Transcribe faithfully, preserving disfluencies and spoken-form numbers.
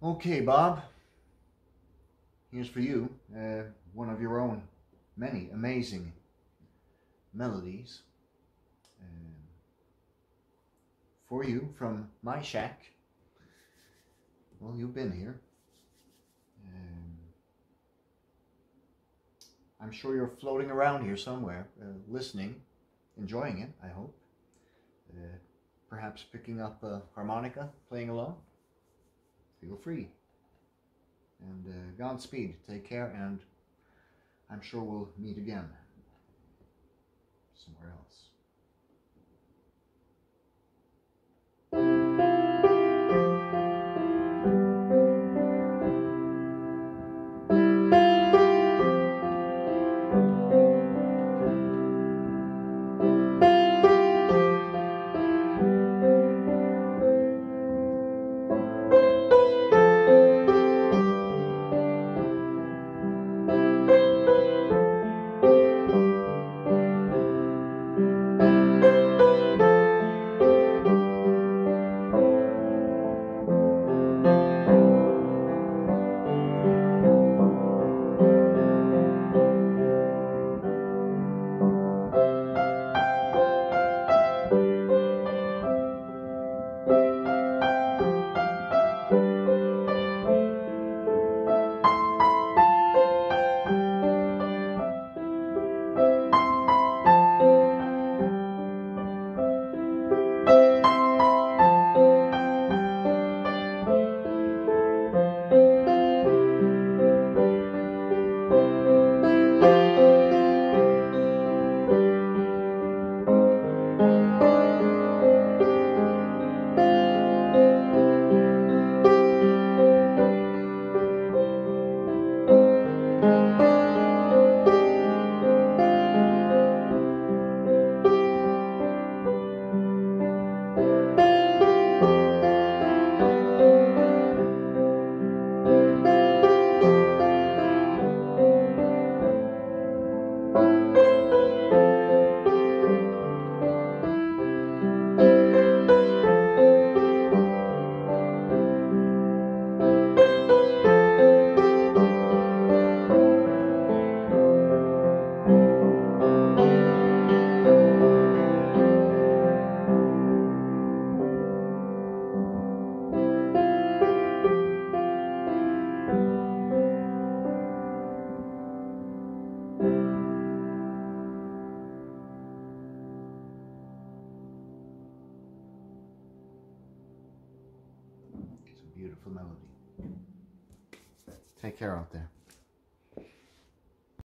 Okay, Bob, here's for you, uh, one of your own many amazing melodies um, for you from my shack. Well, you've been here. Um, I'm sure you're floating around here somewhere, uh, listening, enjoying it, I hope. Uh, perhaps picking up a harmonica, playing along. Feel free. And uh, Godspeed. Take care, and I'm sure we'll meet again somewhere else. Beautiful melody. Take care out there.